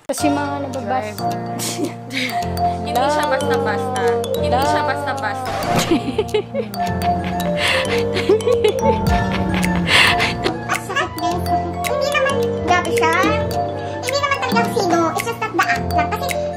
Kasi mga nababasa. Hindi siya basta-basta. Hindi siya basta-basta. Sakit guys. Hindi naman, grabe siya. Hindi naman talagang sino. It's just that the act lang. Kasi